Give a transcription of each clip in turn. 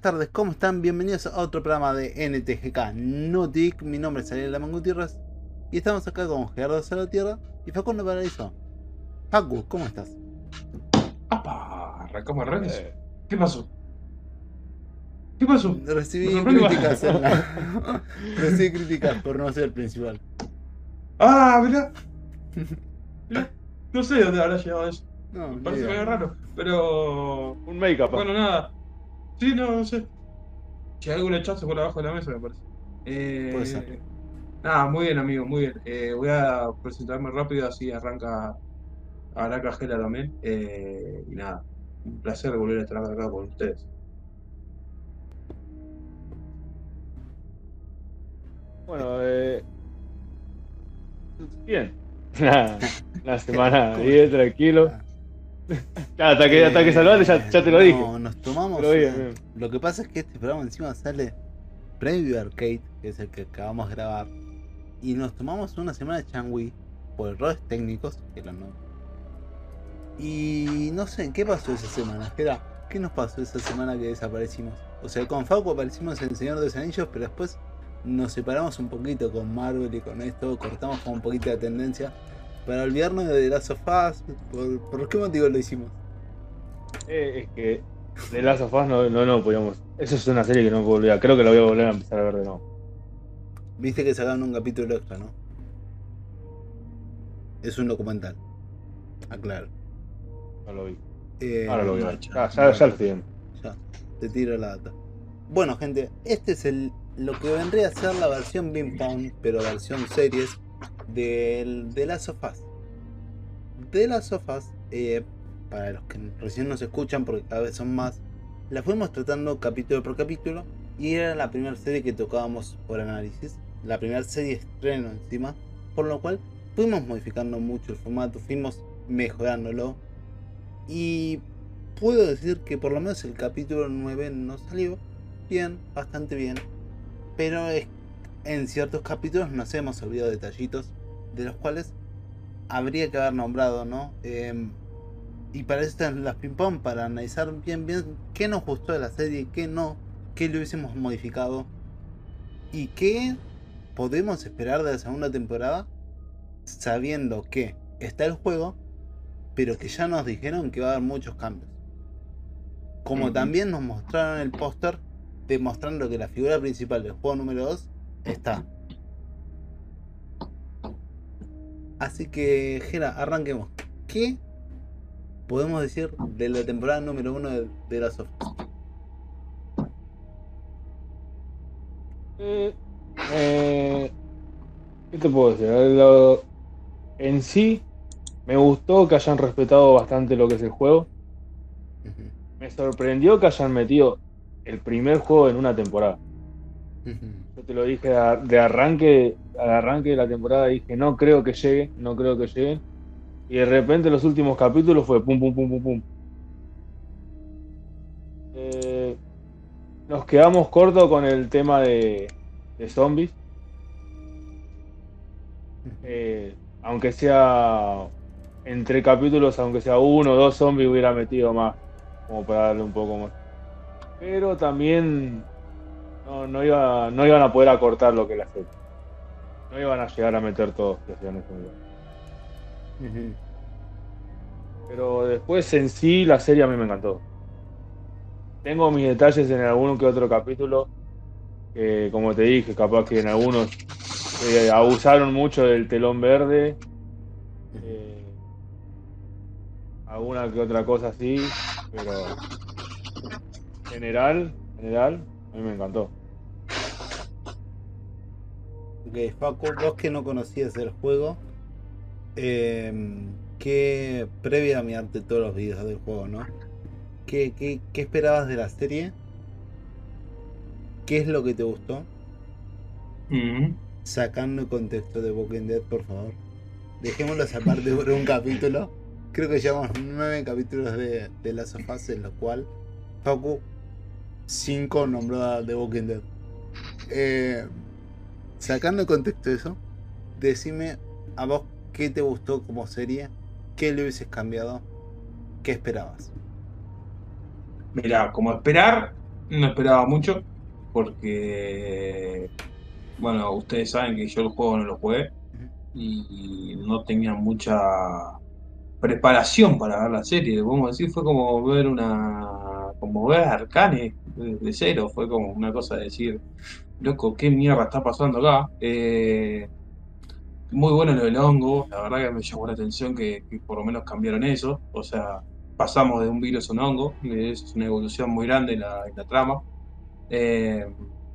tardes, ¿cómo están? Bienvenidos a otro programa de NTGK Nautic. Mi nombre es Ariel Lamán Gutiérrez y estamos acá con Gerardo Salvatierra y Facundo Paradiso. Facu, ¿cómo estás? ¡Apa! Arrancamos arranques. Eh, ¿Qué pasó? ¿Qué pasó? ¿Me Recibí sorprende? críticas en la... Recibí críticas por no ser el principal. Ah, mirá, mirá. No sé de dónde habrá llegado eso. No, Me ni parece idea. medio raro. Pero. un make capaz. Bueno, nada. Sí, no, no sé. Si hay algún hachazo por abajo de la mesa, me parece. Puede ser. Nada, muy bien, amigo, muy bien. Voy a presentarme rápido, así arranca Gela también. Y nada, un placer volver a estar acá con ustedes. Bueno, bien. Una semana ¿Cómo bien, estás? tranquilo. Ah, Claro, hasta que salvaste ya te lo dije. no, nos Pero tomamos bien, una... bien. Lo que pasa es que este programa encima sale previo a Arcade, que es el que acabamos de grabar. Y nos tomamos una semana de Changui por errores técnicos, que eran no. Y no sé, ¿qué pasó esa semana? Espera, ¿qué nos pasó esa semana que desaparecimos? O sea, con Facu aparecimos en El Señor de los Anillos, pero después nos separamos un poquito con Marvel y con esto, cortamos con un poquito de tendencia para olvidarnos de The Last of Us. ¿Por qué motivo lo hicimos? Es que de Last of Us no podíamos. Eso es una serie que no puedo olvidar. Creo que la voy a volver a empezar a ver de nuevo. Viste que sacaron un capítulo extra, ¿no? Es un documental, aclaro. No lo vi. Eh, Ahora lo voy a No hay ver. Ya lo chance. estoy viendo. ya, te tiro la data. Bueno, gente, este es lo que vendría a ser la versión Bean Pound, pero versión series del de Last of Us. De Last of Us, para los que recién nos escuchan, porque cada vez son más, la fuimos tratando capítulo por capítulo y era la primera serie que tocábamos por análisis, la primera serie estreno encima, por lo cual fuimos modificando mucho el formato, fuimos mejorándolo y puedo decir que por lo menos el capítulo 9 nos salió bien, bastante bien. Pero en ciertos capítulos nos hemos olvidado detallitos de los cuales habría que haber nombrado, ¿no? Y para eso están las ping pong, para analizar bien qué nos gustó de la serie, qué no, qué le hubiésemos modificado y qué podemos esperar de la segunda temporada, sabiendo que está el juego, pero que ya nos dijeron que va a haber muchos cambios. Como Ujú. también nos mostraron el póster demostrando que la figura principal del juego número 2 está. Así que, Gera, arranquemos. ¿Qué podemos decir de la temporada número 1 de Last of Us? Eh, eh, ¿Qué te puedo decir? En sí, me gustó que hayan respetado bastante lo que es el juego. Ujú, Me sorprendió que hayan metido el primer juego en una temporada. ujú. Yo te lo dije de arranque, al arranque de la temporada, dije, no creo que llegue, no creo que lleguen. Y de repente los últimos capítulos fue pum, pum, pum, pum, pum. Eh, Nos quedamos cortos con el tema de zombies. Aunque sea entre capítulos, aunque sea uno o dos zombies, hubiera metido más, como para darle un poco más. Pero también no iban a poder acortar lo que la serie. No iban a llegar a meter todos que hacían eso. Ujú. Pero después en sí la serie a mí me encantó. Tengo mis detalles en algún que otro capítulo, que como te dije, capaz que en algunos abusaron mucho del telón verde, eh, alguna que otra cosa así, pero general, a mí me encantó. Ok, Facu, vos que no conocías el juego, que previo a mirarte todos los videos del juego, ¿no? ¿Qué esperabas de la serie? ¿Qué es lo que te gustó? Ujú. Sacando el contexto de Walking Dead, por favor. Dejémoslo aparte por un capítulo. Creo que llevamos 9 capítulos de Last of Us, en lo cual Facu 5 nombró a The Walking Dead. Eh, Sacando el contexto de eso, decime a vos qué te gustó como serie, qué le hubieses cambiado, qué esperabas. Mirá, como esperar. no esperaba mucho, porque, bueno, ustedes saben que yo el juego no lo jugué y no tenía mucha preparación para ver la serie. Vamos a decir, fue como ver Arcane de cero, fue como una cosa de decir, loco, ¿qué mierda está pasando acá? Muy bueno lo del hongo, la verdad que me llamó la atención que por lo menos cambiaron eso, o sea, pasamos de un virus a un hongo, y eso es una evolución muy grande en la trama. Eh,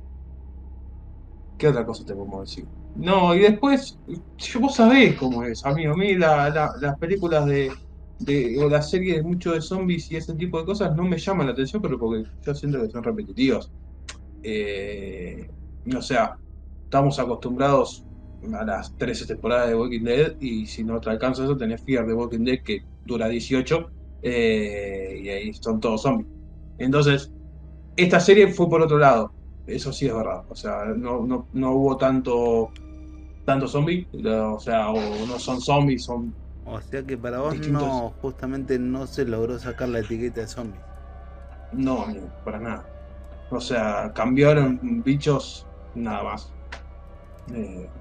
¿Qué otra cosa te podemos decir? No, y después, vos sabés cómo es, amigo. A mí las películas o las series de mucho de zombies y ese tipo de cosas no me llaman la atención, pero porque yo siento que son repetitivos. Eh, o sea, estamos acostumbrados a las 13 temporadas de Walking Dead y si no te alcanza eso, tenés Fear de Walking Dead que dura 18 y ahí son todos zombies. Entonces, esta serie fue por otro lado, eso sí es verdad. O sea, no hubo tanto zombie, o sea, o no son zombies, son O sea que para vos distintos. no, justamente no se logró sacar la etiqueta de zombies. No, amigo, para nada. O sea, cambiaron bichos nada más. Eh,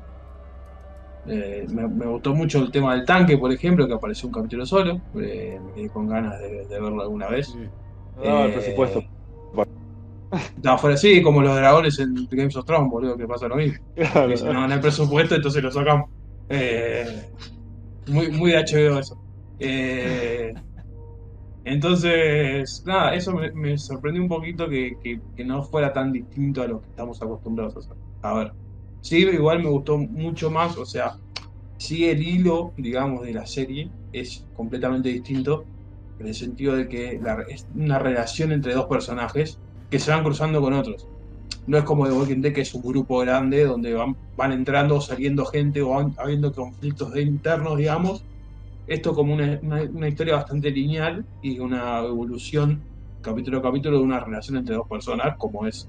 me gustó mucho el tema del tanque, por ejemplo, que apareció un capítulo solo. Me quedé con ganas de verlo alguna vez. Mm. No daba el presupuesto. Eh, no, fuera así, como los dragones en Games of Thrones, boludo, que pasa lo mismo. Que dicen, Claro. no, no hay presupuesto, entonces lo sacamos. Eh, muy de HBO eso. Eh, entonces, nada, eso me sorprendió un poquito que no fuera tan distinto a lo que estamos acostumbrados a hacer. A ver, sí, igual me gustó mucho más, o sea, sí el hilo, digamos, de la serie es completamente distinto, en el sentido de que es una relación entre dos personajes que se van cruzando con otros. No es como The Walking Dead, que es un grupo grande donde van entrando o saliendo gente o van habiendo conflictos internos, digamos. Esto como una historia bastante lineal y una evolución capítulo a capítulo de una relación entre dos personas, como es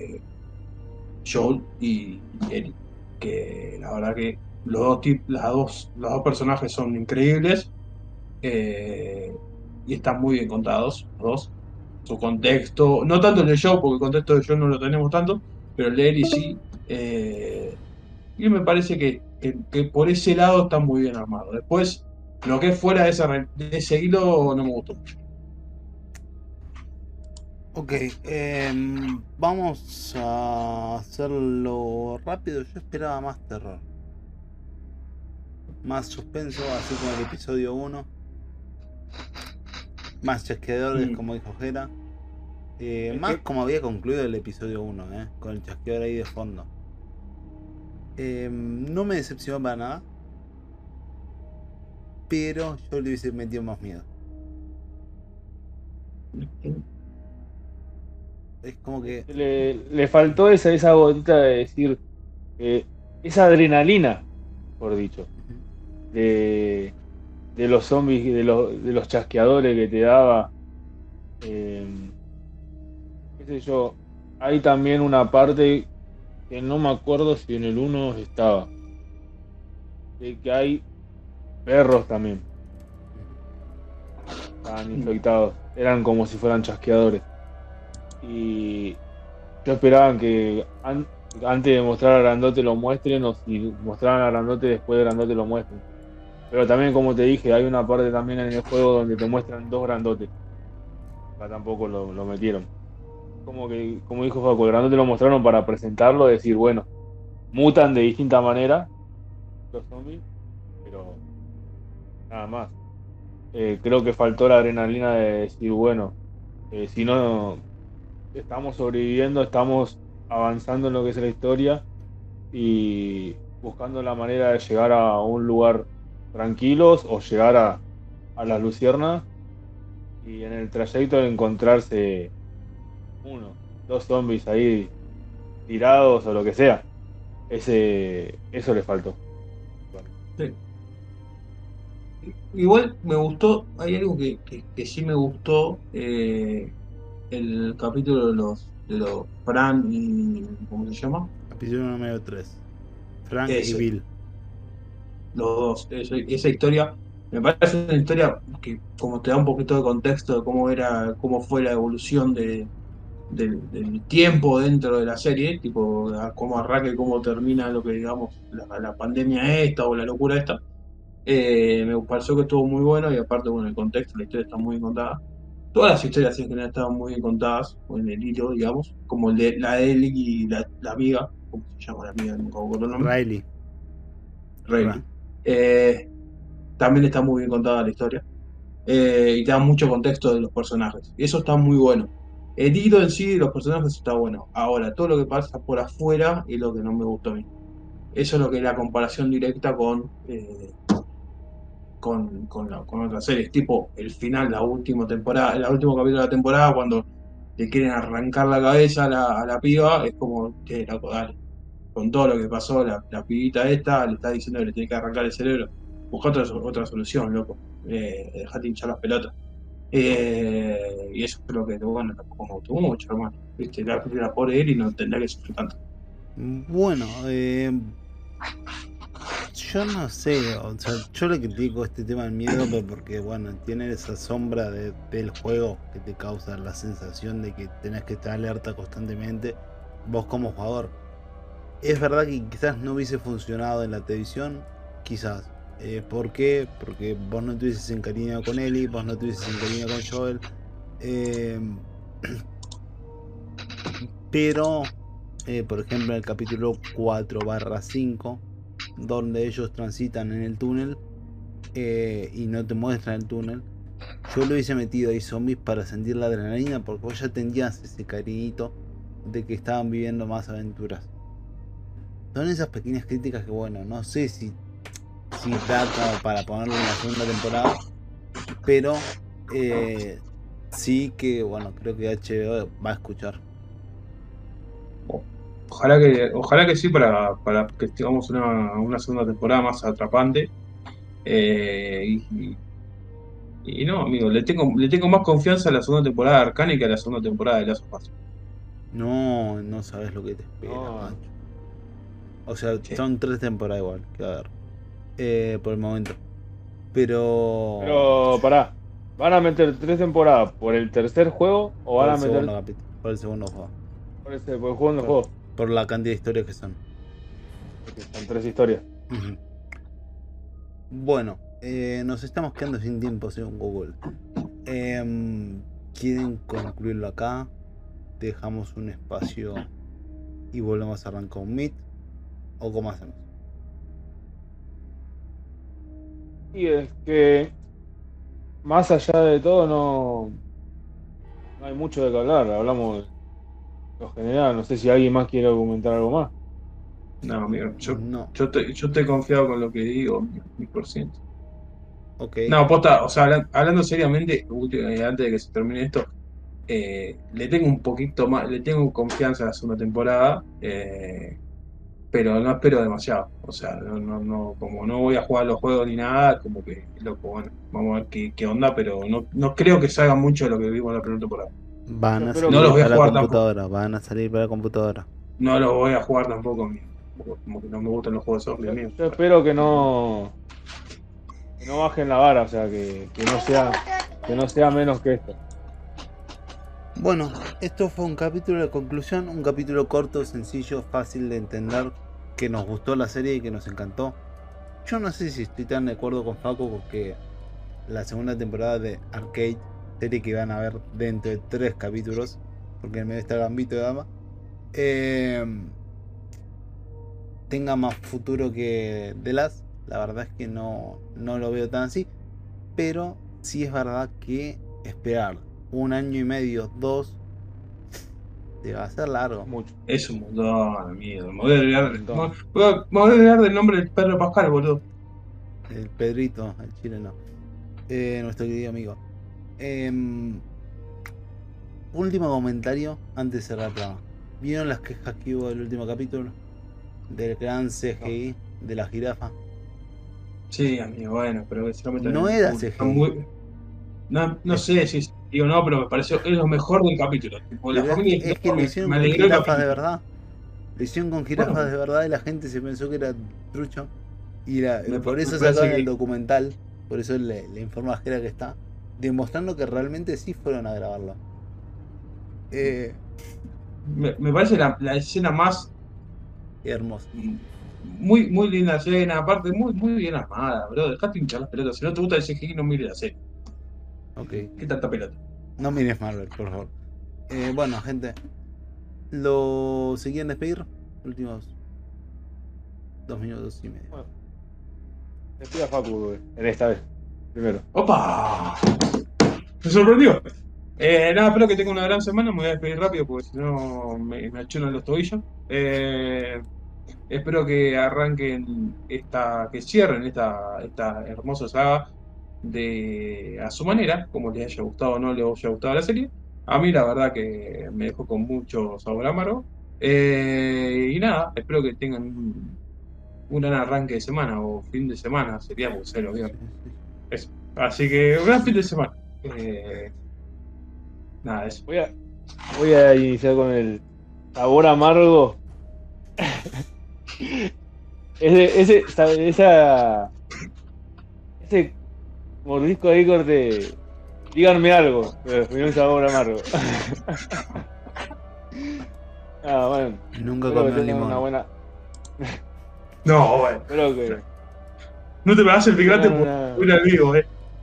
Joel y Ellie. Que la verdad que los dos personajes son increíbles eh, y están muy bien contados, los dos. Su contexto, no tanto el de Joel, porque el contexto de Joel no lo tenemos tanto, pero el de Ellie sí. Y me parece que por ese lado está muy bien armado. Después, lo que es fuera de ese hilo no me gustó mucho. Ok, vamos a hacerlo rápido. Yo esperaba más terror, más suspenso, así como el episodio uno. Más chasqueadores, Mm. como dijo Jera. Es Más que como había concluido el episodio uno, con el chasqueador ahí de fondo. No me decepcionó para nada, pero yo le hubiese metido más miedo. Es como que le faltó esa gotita de decir, esa adrenalina, por dicho, de, de los zombies, de los chasqueadores que te daba. eh, Qué sé yo, hay también una parte que no me acuerdo si en el uno estaba, de que hay perros también, estaban infectados, eran como si fueran chasqueadores. Y yo esperaba que antes de mostrar a Grandote lo muestren, o si mostraran a Grandote después de Grandote lo muestren. Pero también, como te dije, hay una parte también en el juego donde te muestran dos Grandotes. Acá tampoco lo metieron. Como que, como dijo Facu, el Grandote lo mostraron para presentarlo, decir, bueno, mutan de distinta manera los zombies, pero nada más. Creo que faltó la adrenalina de decir, bueno, si no estamos sobreviviendo, estamos avanzando en lo que es la historia y buscando la manera de llegar a un lugar tranquilos o llegar a las luciernas y en el trayecto de encontrarse uno, dos zombies ahí tirados o lo que sea. Eso le faltó. Sí. Igual me gustó, hay algo que sí me gustó, el capítulo de los Fran y, ¿cómo se llama? episodio número 3. Frank y Ese, Bill. los dos, esa historia, me parece una historia que como te da un poquito de contexto de cómo fue la evolución del tiempo dentro de la serie, tipo a cómo arranca y cómo termina lo que digamos la pandemia esta o la locura esta. Me pareció que estuvo muy bueno y aparte, bueno, el contexto, la historia está muy bien contada. Todas las historias en general estaban muy bien contadas, o en el hilo, digamos, como la de Ellie y la amiga, ¿cómo se llama la amiga? Nunca me acuerdo el nombre. Riley. Rayleigh. También está muy bien contada la historia. Y te da mucho contexto de los personajes. Y eso está muy bueno. El hilo en sí de los personajes está bueno. Ahora, todo lo que pasa por afuera es lo que no me gustó a mí. Eso es lo que es la comparación directa con otras series, tipo el final, la última temporada, el último capítulo de la temporada, cuando le quieren arrancar la cabeza a la piba, es como que dale, con todo lo que pasó, la pibita esta le está diciendo que le tiene que arrancar el cerebro. Busca otra solución, loco. Dejate hinchar las pelotas. Y eso creo que, bueno, tampoco me gustó mucho, hermano. Viste, la pobre Eli no tendría que sufrir tanto. Bueno, yo no sé, o sea, yo le critico este tema del miedo pero porque, bueno, tiene esa sombra del juego que te causa la sensación de que tenés que estar alerta constantemente, vos como jugador. Es verdad que quizás no hubiese funcionado en la televisión, quizás. ¿Por qué? Porque vos no tuvieses encariñado con Ellie, vos no tuvieses encariñado con Joel. Eh, pero, por ejemplo, en el capítulo 4/5, donde ellos transitan en el túnel y no te muestran el túnel, yo lo hubiese metido ahí zombies para sentir la adrenalina, porque vos ya tenías ese cariñito de que estaban viviendo más aventuras. Son esas pequeñas críticas que, bueno, no sé si da como para ponerlo en la segunda temporada, pero sí que, bueno, creo que HBO va a escuchar. Ojalá que sí para que tengamos una segunda temporada más atrapante. Eh, y, y no, amigo, le tengo más confianza a la segunda temporada de Arcane que a la segunda temporada de Last of Us. No, no sabes lo que te espera, No, macho. O sea, Sí. son 3 temporadas igual, que va a haber. Por el momento. Pero... pero pará. ¿Van a meter 3 temporadas por el tercer juego o Por van el a meter segundo capítulo, por el segundo juego. por el segundo Por, juego? por la cantidad de historias que son. Porque son 3 historias. Ujú. Bueno, nos estamos quedando sin tiempo según Google. ¿Quieren concluirlo acá? Dejamos un espacio y volvemos a arrancar un Meet. ¿O cómo hacemos? Y es que más allá de todo no hay mucho de qué hablar. Hablamos de lo general. No sé si alguien más quiere comentar algo más. No, amigo, No. yo estoy confiado con lo que digo, 1000%. Ok. No, posta, o sea, hablando seriamente, antes de que se termine esto, le tengo un poquito más, le tengo confianza a la segunda temporada, pero no espero demasiado. O sea, como no voy a jugar los juegos ni nada, como que, loco, bueno, vamos a ver qué onda, pero no creo que salga mucho de lo que vimos en la primera temporada. Van Yo a espero No los salir voy a para jugar tampoco. computadora. Van a salir para computadora. No los voy a jugar tampoco, amigo. Como que no me gustan los juegos de zombies, amigo. yo espero que no bajen la vara, o sea, que no sea menos que esto. Bueno, esto fue un capítulo de conclusión. Un capítulo corto, sencillo, fácil de entender. Que nos gustó la serie y que nos encantó. Yo no sé si estoy tan de acuerdo con Facu porque la segunda temporada de Arcade, serie que van a ver dentro de 3 capítulos, porque en medio está Gambito de Dama, tenga más futuro que The Last. La verdad es que no lo veo tan así, pero sí es verdad que esperar 1 año y medio, 2, te va a ser largo. Mucho, Es un montón, amigo. Me voy a un olvidar, montón. me voy a olvidar del nombre del perro Pascal, boludo. El Pedrito, el chileno, nuestro querido amigo. Último comentario antes de cerrar el programa. ¿Vieron las quejas que hubo del último capítulo? Del gran CGI de la jirafa. Sí, amigo, bueno, pero que se lo metan en No el era culo. CGI. No sé si digo no, pero me pareció es lo mejor del capítulo. Tipo, la Pero familia es que lo hicieron me con alegró el jirafas de capítulo. verdad. Lo hicieron con Bueno, jirafas de verdad y la gente se pensó que era trucho. Y por me eso parece sacaron el que documental. Por eso la información que está. Demostrando que realmente sí fueron a grabarlo. Me parece la escena más Hermoso. muy linda escena, aparte muy bien armada, bro. Dejate hinchar las pelotas. Si no te gusta el CGI, no mires la serie. Ok. ¿Qué tanta pelota? No mires Marvel, por favor. Bueno, gente. ¿Se quieren despedir? Últimos 2 minutos y medio. Bueno, despida a Facu en esta vez. Primero. ¡Opa! Me sorprendió. Nada, espero que tenga una gran semana. Me voy a despedir rápido porque si no me achunan los tobillos. Espero que arranquen que cierren esta hermosa saga a su manera, como les haya gustado o no les haya gustado la serie. A mí la verdad que me dejó con mucho sabor amargo. Y nada, espero que tengan un gran arranque de semana o fin de semana, sería porque se lo Sí, veo. sí. Eso. Así que un gran fin de semana. Nada, eso. Voy a iniciar con el sabor amargo. Ese mordisco ahí corte. Díganme algo, pero me dio un sabor amargo. Bueno, Nunca espero que comió un tengan una limón. buena. No, bueno. Espero que No te me hagas el picante tengan porque una. voy al vivo,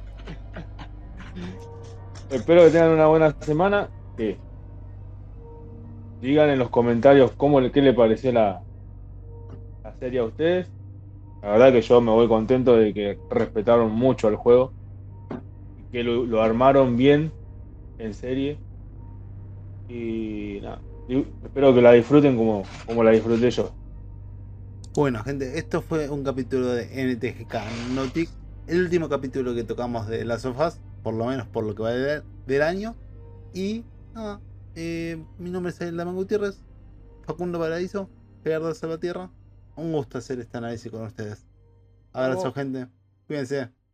Espero que tengan una buena semana. Que digan en los comentarios qué le pareció la serie a ustedes. La verdad que yo me voy contento de que respetaron mucho el juego y que lo armaron bien en serie. Y nada, espero que la disfruten como la disfruté yo. Bueno, gente, esto fue un capítulo de NTGK Nautic. El último capítulo que tocamos de Last of Us, por lo menos por lo que va del año. Y nada, mi nombre es Damián Gutiérrez, Facundo Paradiso, Gerardo Salvatierra. Un gusto hacer este análisis con ustedes. Abrazo, Vamos. gente. Cuídense.